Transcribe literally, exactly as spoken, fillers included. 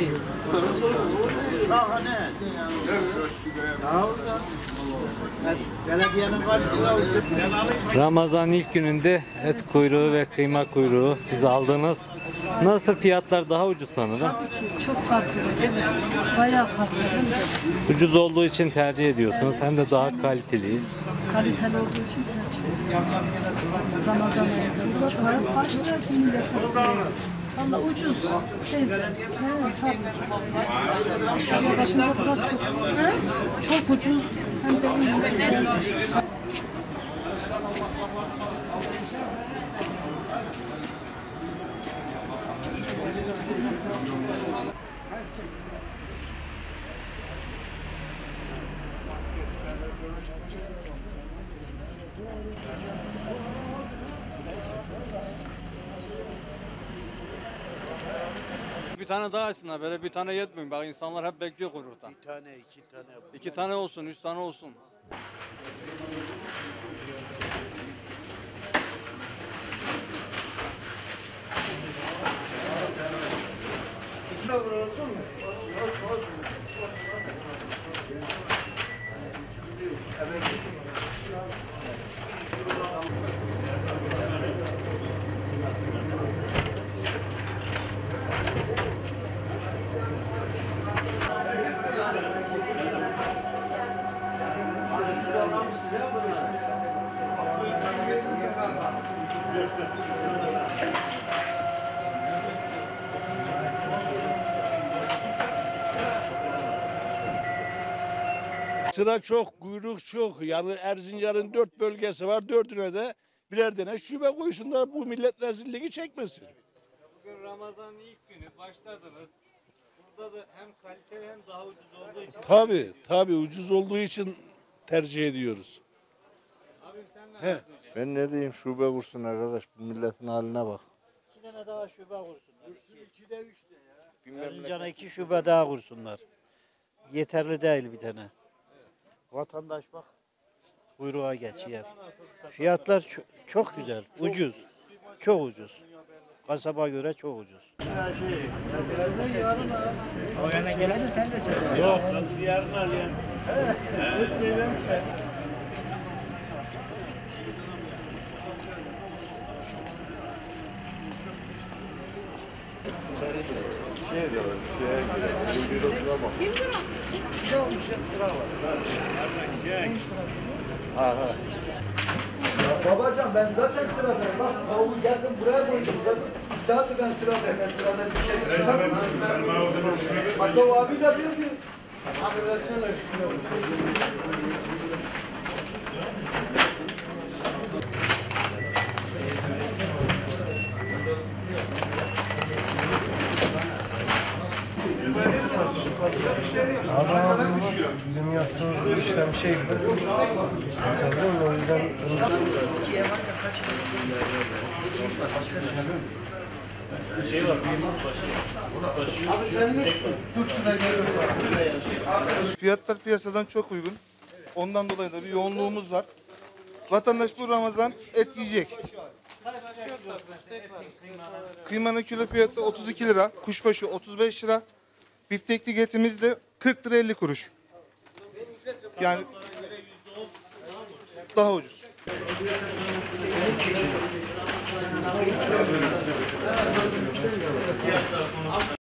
iyi. Ramazan ilk gününde et kuyruğu ve kıyma kuyruğu siz aldınız. Nasıl, fiyatlar daha ucuz sanırım? Tabii ki çok farklı. Evet. Bayağı farklı. Ucuz olduğu için tercih ediyorsunuz. Hem de daha kaliteli. Kaliteli olduğu için tercih ediyorum. Ramazan ayında çok başlar millet. Valla ucuz. Teyze. Evet, tabii ki. Dışarıya başınca burada çok. He? Çok ucuz. Hem de iyi. Bir tane daha açsınlar, böyle bir tane yetmiyor. Bak insanlar hep bekliyor kuyruktan. Bir tane, iki tane. İki tane olsun, üç tane olsun. Sıra çok, kuyruk çok. Yani Erzincan'ın dört bölgesi var. Dördüne de birer tane şube koysunlar. Bu millet rezilliği çekmesin. Bugün Ramazan'ın ilk günü başladınız. Burada da hem kaliteli hem daha ucuz olduğu için. Tabii, tabii ucuz olduğu için tercih ediyoruz. Abim sen ne He. Ben ne diyeyim, şube kursun arkadaş, bu milletin haline bak. İki tane daha şube kursunlar. İkide üçte ya. Erzincan'a iki şube daha kursunlar. Yeterli değil bir tane. Vatandaş bak kuyruğa geçiyor. Fiyatlar çok, çok güzel, ucuz. Çok ucuz. Kasaba göre çok ucuz. O yana gelen de sen de söyle. Yok, yarın al yani. Şey diyorlar, şeye göre, bir lira bak. Ha ha. Babacan ben zaten sıradayım. Bak tavuğu geldim buraya koydum. Zaten bir saattir ben sıradayım. Ben sırada bir şey çıkartmam. Hatta o abi de bir gün. Abi versene şunu. Adam bizim yaptığımız işlem şey biraz. Sanırım o yüzden Abi senin dur şuna geliyorsun. Fiyatlar piyasadan çok uygun. Ondan dolayı da bir yoğunluğumuz var. Vatandaş bu Ramazan et yiyecek. Kıymanın kilo fiyatı otuz iki lira, kuşbaşı otuz beş lira. Biftekli etimiz de kırk lira elli kuruş. Yani daha ucuz.